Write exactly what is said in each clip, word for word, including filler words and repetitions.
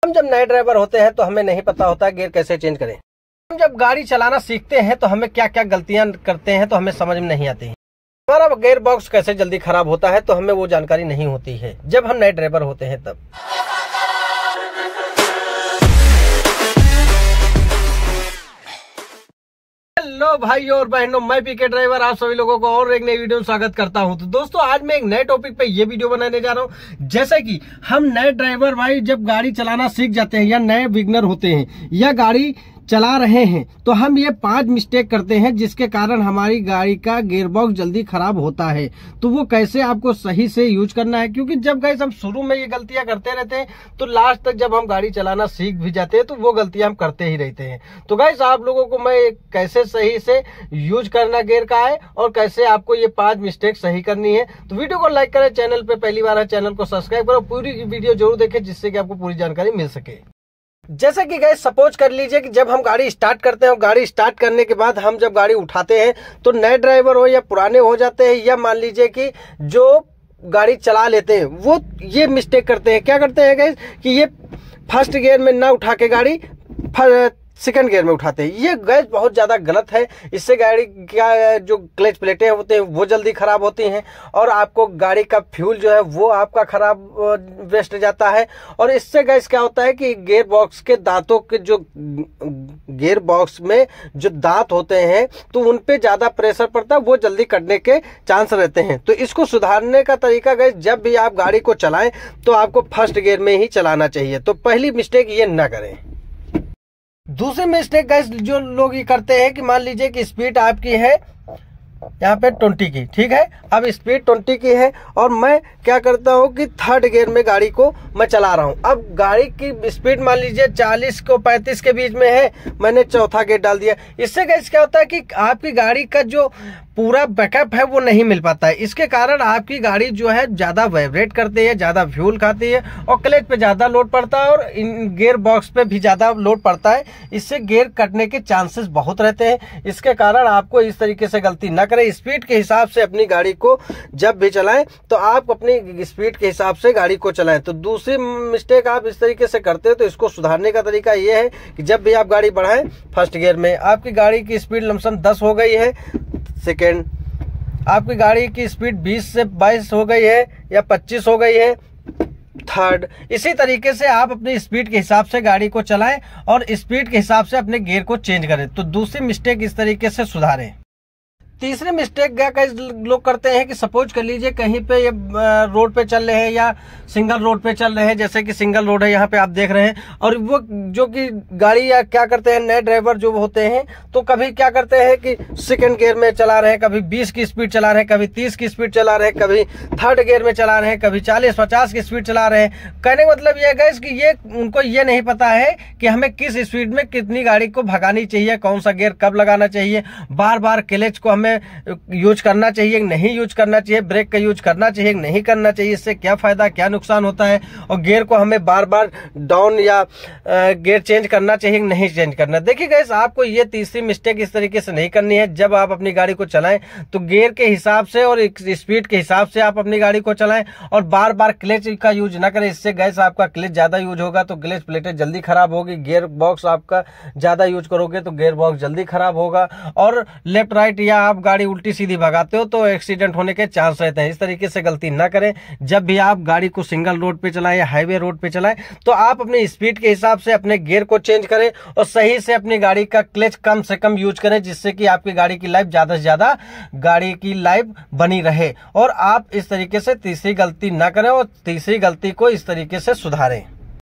हम जब नए ड्राइवर होते हैं तो हमें नहीं पता होता गियर कैसे चेंज करें। हम जब गाड़ी चलाना सीखते हैं तो हमें क्या क्या गलतियां करते हैं तो हमें समझ में नहीं आती। हमारा गियर बॉक्स कैसे जल्दी खराब होता है तो हमें वो जानकारी नहीं होती है जब हम नए ड्राइवर होते हैं तब। हेलो भाइयों और बहनों, मैं पीके ड्राइवर आप सभी लोगों को और एक नई वीडियो में स्वागत करता हूं। तो दोस्तों, आज मैं एक नए टॉपिक पे ये वीडियो बनाने जा रहा हूं। जैसे कि हम नए ड्राइवर भाई जब गाड़ी चलाना सीख जाते हैं या नए बिगनर होते हैं या गाड़ी चला रहे हैं तो हम ये पांच मिस्टेक करते हैं जिसके कारण हमारी गाड़ी का गियर बॉक्स जल्दी खराब होता है। तो वो कैसे आपको सही से यूज करना है, क्योंकि जब गाइस हम शुरू में ये गलतियां करते रहते हैं तो लास्ट तक जब हम गाड़ी चलाना सीख भी जाते हैं तो वो गलतियां हम करते ही रहते हैं। तो गाइस आप लोगों को मैं कैसे सही से यूज करना गियर का है और कैसे आपको ये पांच मिस्टेक सही करनी है। तो वीडियो को लाइक करें, चैनल पे पहली बार है चैनल को सब्सक्राइब करो, पूरी वीडियो जरूर देखें जिससे कि आपको पूरी जानकारी मिल सके। जैसे कि गाइस सपोज कर लीजिए कि जब हम गाड़ी स्टार्ट करते हैं, गाड़ी स्टार्ट करने के बाद हम जब गाड़ी उठाते हैं तो नए ड्राइवर हो या पुराने हो जाते हैं या मान लीजिए कि जो गाड़ी चला लेते हैं वो ये मिस्टेक करते हैं। क्या करते हैं गाइस कि ये फर्स्ट गियर में ना उठा के गाड़ी सेकंड गियर में उठाते हैं। ये गैस बहुत ज्यादा गलत है। इससे गाड़ी का जो क्लच प्लेटें होते हैं वो जल्दी खराब होती हैं और आपको गाड़ी का फ्यूल जो है वो आपका खराब वेस्ट जाता है। और इससे गैस क्या होता है कि गियर बॉक्स के दांतों के जो गियर बॉक्स में जो दांत होते हैं तो उन पे ज्यादा प्रेशर पड़ता है, वो जल्दी कटने के चांस रहते हैं। तो इसको सुधारने का तरीका गैस, जब भी आप गाड़ी को चलाएं तो आपको फर्स्ट गियर में ही चलाना चाहिए। तो पहली मिस्टेक ये ना करें। दूसरी मिस्टेक गाइस जो लोग ये करते हैं कि मान लीजिए कि स्पीड आपकी है यहाँ पे ट्वेंटी की, ठीक है, अब स्पीड ट्वेंटी की है और मैं क्या करता हूँ कि थर्ड गियर में गाड़ी को मैं चला रहा हूँ। अब गाड़ी की स्पीड मान लीजिए चालीस को पैंतीस के बीच में है, मैंने चौथा गियर डाल दिया। इससे गाइस क्या होता है कि आपकी गाड़ी का जो पूरा बैकअप है वो नहीं मिल पाता है। इसके कारण आपकी गाड़ी जो है ज्यादा वाइब्रेट करती है, ज्यादा फ्यूल खाती है और क्लच पे ज्यादा लोड पड़ता है और इन गियर बॉक्स पे भी ज्यादा लोड पड़ता है। इससे गियर कटने के चांसेस बहुत रहते हैं। इसके कारण आपको इस तरीके से गलती ना करें। स्पीड के हिसाब से अपनी गाड़ी को जब भी चलाएं तो आप अपनी स्पीड के हिसाब से गाड़ी को चलाएं। तो दूसरी मिस्टेक आप इस तरीके से करते हो तो इसको सुधारने का तरीका ये है कि जब भी आप गाड़ी बढ़ाएं फर्स्ट गियर में, आपकी गाड़ी की स्पीड लमसम दस हो गई है, सेकेंड आपकी गाड़ी की स्पीड बीस से बाईस हो गई है या पच्चीस हो गई है, थर्ड। इसी तरीके से आप अपनी स्पीड के हिसाब से गाड़ी को चलाएं और स्पीड के हिसाब से अपने गियर को चेंज करें। तो दूसरी मिस्टेक इस तरीके से सुधारें। तीसरी मिस्टेक क्या कई लोग करते हैं कि सपोज कर लीजिए कहीं पे ये रोड पे चल रहे हैं या सिंगल रोड पे चल रहे हैं, जैसे कि सिंगल रोड है यहाँ पे आप देख रहे हैं, और वो जो कि गाड़ी या क्या करते हैं नए ड्राइवर जो होते हैं तो कभी क्या करते हैं कि सेकंड गियर में चला रहे हैं, कभी बीस की स्पीड चला रहे हैं, कभी तीस की स्पीड चला रहे हैं, कभी थर्ड गियर में चला रहे हैं, कभी चालीस पचास की स्पीड चला रहे हैं। कहने का मतलब ये है कि ये उनको ये नहीं पता है कि हमें किस स्पीड में कितनी गाड़ी को भगानी चाहिए, कौन सा गियर कब लगाना चाहिए, बार बार क्लच को हमें यूज करना चाहिए नहीं यूज करना चाहिए, ब्रेक का यूज करना चाहिए नहीं करना चाहिए, इससे क्या फायदा क्या नुकसान होता है, और गियर को हमें बार बार डाउन या गियर चेंज करना चाहिए नहीं चेंज करना। देखिए गाइस, आपको ये तीसरी मिस्टेक इस तरीके से नहीं करनी है। जब आप अपनी गाड़ी को चलाएं तो गियर के हिसाब से और स्पीड के हिसाब से आप अपनी गाड़ी को चलाएं और बार बार क्लच का यूज ना करें। इससे गैस आपका क्लच ज्यादा यूज होगा तो क्लच प्लेटें जल्दी खराब होगी, गियर बॉक्स आपका ज्यादा यूज करोगे तो गियर बॉक्स जल्दी खराब होगा, और लेफ्ट राइट या आप गाड़ी उल्टी सीधी भगाते हो तो एक्सीडेंट होने के चांस रहते हैं। इस तरीके से गलती ना करें। जब भी आप गाड़ी को सिंगल रोड पे चलाएं या हाईवे रोड पे चलाएं तो आप अपनी स्पीड के हिसाब से अपने गियर को चेंज करें और सही से अपनी गाड़ी का क्लच कम से कम यूज करें, जिससे कि आपकी गाड़ी की लाइफ ज्यादा से ज्यादा गाड़ी की लाइफ बनी रहे। और आप इस तरीके से तीसरी गलती ना करें और तीसरी गलती को इस तरीके से सुधारें।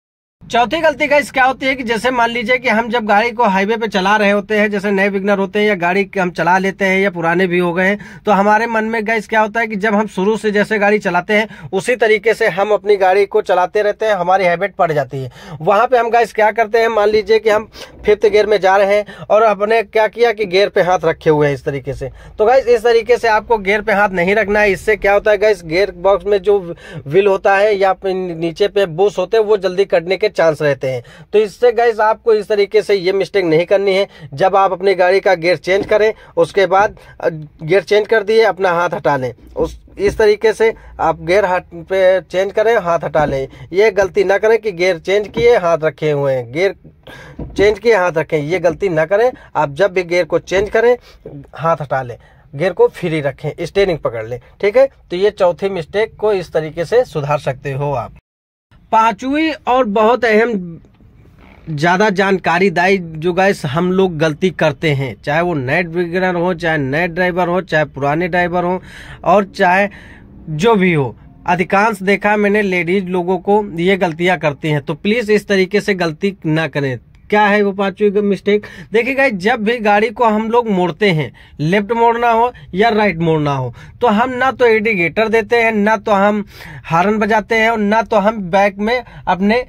चौथी गलती गाइस क्या होती है कि जैसे मान लीजिए कि हम जब गाड़ी को हाईवे पे चला रहे होते हैं, जैसे नए बिगनर होते हैं या गाड़ी हम चला लेते हैं या पुराने भी हो गए हैं, तो हमारे मन में गाइस क्या होता है कि जब हम शुरू से जैसे गाड़ी चलाते हैं उसी तरीके से हम अपनी गाड़ी को चलाते रहते हैं, हमारी हैबिट पड़ जाती है। वहां पे हम गाइस क्या करते हैं, मान लीजिए कि हम फिफ्थ गियर में जा रहे हैं और अपने क्या किया कि गियर पे हाथ रखे हुए हैं इस तरीके से। तो गाइस इस तरीके से आपको गियर पे हाथ नहीं रखना है। इससे क्या होता है गाइस, गियर बॉक्स में जो व्हील होता है या नीचे पे बुश होते हैं वो जल्दी कटने के चांस रहते हैं। तो इससे गाइस आपको इस तरीके से ये मिस्टेक नहीं करनी है। जब आप अपनी गाड़ी का गियर चेंज करें उसके बाद गियर चेंज कर दिए अपना हाथ हटा लें, उस इस तरीके से आप गियर हाथ पे चेंज करें, हाथ हटा लें। ये गलती ना करें कि गियर चेंज किए हाथ रखे हुए हैं, गियर चेंज किए हाथ रखें, ये गलती ना करें। आप जब भी गियर को चेंज करें हाथ हटा लें, गियर को फ्री रखें, स्टीयरिंग पकड़ लें, ठीक है। तो ये चौथी मिस्टेक को इस तरीके से सुधार सकते हो आप। पांचवी और बहुत अहम ज़्यादा जानकारीदायी जो गाइस हम लोग गलती करते हैं, चाहे वो नए बिगिनर हो, चाहे नए ड्राइवर हो, चाहे पुराने ड्राइवर हो, और चाहे जो भी हो, अधिकांश देखा मैंने लेडीज लोगों को ये गलतियां करती हैं। तो प्लीज़ इस तरीके से गलती ना करें। क्या है वो पांचवी मिस्टेक? देखिए गाइस, जब भी गाड़ी को हम लोग मोड़ते हैं, लेफ्ट मोड़ना हो या राइट मोड़ना हो, तो हम ना तो इंडिकेटर देते हैं, ना तो हम हॉर्न बजाते हैं, और ना तो हम बैक में अपने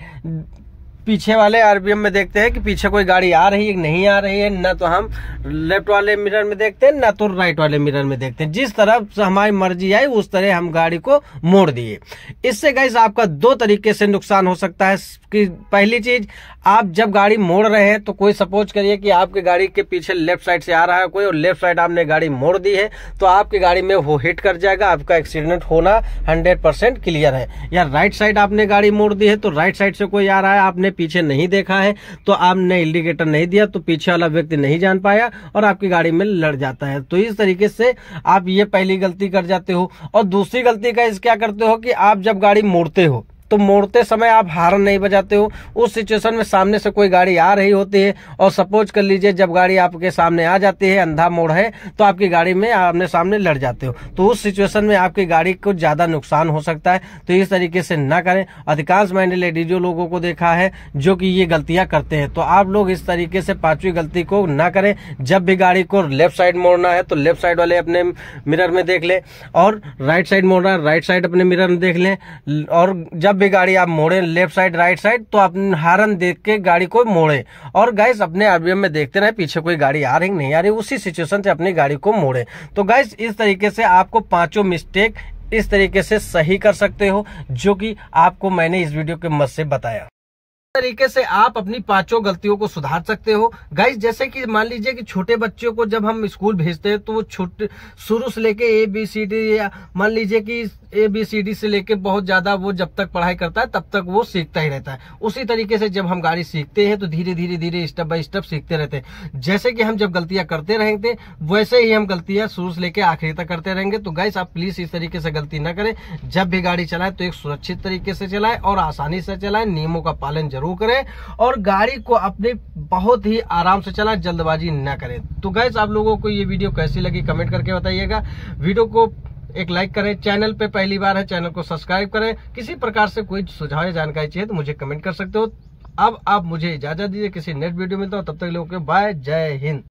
पीछे वाले आरपीएम में देखते हैं कि पीछे कोई गाड़ी आ रही है नहीं आ रही है, ना तो हम लेफ्ट वाले मिरर में देखते हैं, ना तो राइट वाले मिरर में देखते हैं। जिस तरफ से हमारी मर्जी आई उस तरह हम गाड़ी को मोड़ दिए। इससे गाइस आपका दो तरीके से नुकसान हो सकता है। कि पहली चीज, आप जब गाड़ी मोड़ रहे हैं तो कोई सपोज करिए कि आपकी गाड़ी के पीछे लेफ्ट साइड से आ रहा है कोई, और लेफ्ट साइड आपने गाड़ी मोड़ दी है, तो आपकी गाड़ी में वो हिट कर जाएगा, आपका एक्सीडेंट होना हंड्रेड परसेंट क्लियर है। या राइट साइड आपने गाड़ी मोड़ दी है, तो राइट साइड से कोई आ रहा है, आपने पीछे नहीं देखा है, तो आपने इंडिकेटर नहीं दिया, तो पीछे वाला व्यक्ति नहीं जान पाया और आपकी गाड़ी में लड़ जाता है। तो इस तरीके से आप ये पहली गलती कर जाते हो। और दूसरी गलती का इस क्या करते हो कि आप जब गाड़ी मोड़ते हो तो मोड़ते समय आप हॉर्न नहीं बजाते हो। उस सिचुएशन में सामने से कोई गाड़ी आ रही होती है, और सपोज कर लीजिए जब गाड़ी आपके सामने आ जाती है, अंधा मोड़ है, तो आपकी गाड़ी में आमने सामने लड़ जाते हो, तो उस सिचुएशन में आपकी गाड़ी को ज्यादा नुकसान हो सकता है। तो इस तरीके से ना करें। अधिकांश मैंने लेडीजों लोगों को देखा है जो कि ये गलतियां करते हैं। तो आप लोग इस तरीके से पांचवी गलती को ना करें। जब भी गाड़ी को लेफ्ट साइड मोड़ना है तो लेफ्ट साइड वाले अपने मिरर में देख लें, और राइट साइड मोड़ना है राइट साइड अपने मिरर में देख लें। और जब भी गाड़ी आप मोड़े लेफ्ट साइड राइट साइड, तो आप हॉर्न देख के गाड़ी को मोड़े। और गाइस अपने आरबीएम में देखते रहे पीछे कोई गाड़ी आ रही नहीं आ रही, उसी सिचुएशन से अपनी गाड़ी को मोड़े। तो गाइस इस तरीके से आपको पांचों मिस्टेक इस तरीके से सही कर सकते हो, जो कि आपको मैंने इस वीडियो के मदद से बताया। तरीके से आप अपनी पांचों गलतियों को सुधार सकते हो गाइस। जैसे कि मान लीजिए कि छोटे बच्चों को जब हम स्कूल भेजते हैं तो वो छोटे शुरू से लेके ए बी सी डी, या मान लीजिए कि ए बी सी डी से लेके बहुत ज्यादा वो जब तक पढ़ाई करता है तब तक वो सीखता ही रहता है। उसी तरीके से जब हम गाड़ी सीखते हैं तो धीरे धीरे धीरे स्टेप बाय स्टेप सीखते रहते हैं। जैसे कि हम जब गलतियां करते रहेंगे वैसे ही हम गलतियां शुरू से लेके आखिरी तक करते रहेंगे। तो गाइस आप प्लीज इस तरीके से गलती न करें। जब भी गाड़ी चलाए तो एक सुरक्षित तरीके से चलाए और आसानी से चलाए, नियमों का पालन जरूर करें, और गाड़ी को अपने बहुत ही आराम से चलाएं, जल्दबाजी न करें। तो गाइस आप लोगों को ये वीडियो कैसी लगी कमेंट करके बताइएगा। वीडियो को एक लाइक करें, चैनल पे पहली बार है चैनल को सब्सक्राइब करें। किसी प्रकार से कोई सुझाव या जानकारी चाहिए तो मुझे कमेंट कर सकते हो। अब आप मुझे इजाजत दीजिए, किसी नेक्स्ट वीडियो मिलता हूं, तब तक लोगों के बाय, जय हिंद।